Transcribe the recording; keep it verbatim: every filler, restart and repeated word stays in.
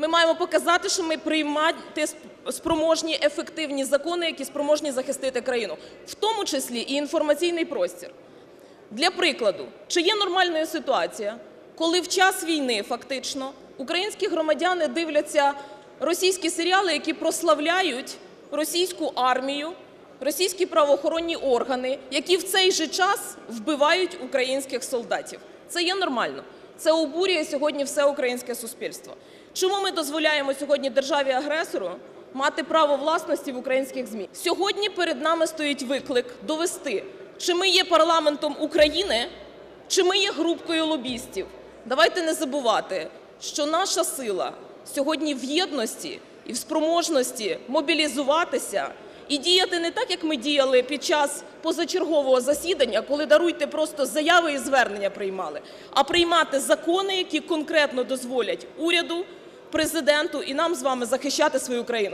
Ми маємо показати, що ми приймати спроможні ефективні закони, які спроможні захистити країну, в тому числі і інформаційний простір. Для прикладу, чи є нормальною ситуація, коли в час війни фактично українські громадяни дивляться російські серіали, які прославляють російську армію, російські правоохоронні органи, які в цей же час вбивають українських солдатів? Це є нормально. Це обурює сьогодні все українське суспільство. Чому ми дозволяємо сьогодні державі-агресору мати право власності в українських ЗМІ? Сьогодні перед нами стоїть виклик довести, чи ми є парламентом України, чи ми є групкою лобістів. Давайте не забувати, що наша сила сьогодні в єдності і в спроможності мобілізуватися і діяти не так, як ми діяли під час позачергового засідання, коли, даруйте, просто заяви і звернення приймали, а приймати закони, які конкретно дозволять уряду, Президенту і нам з вами захищати свою країну.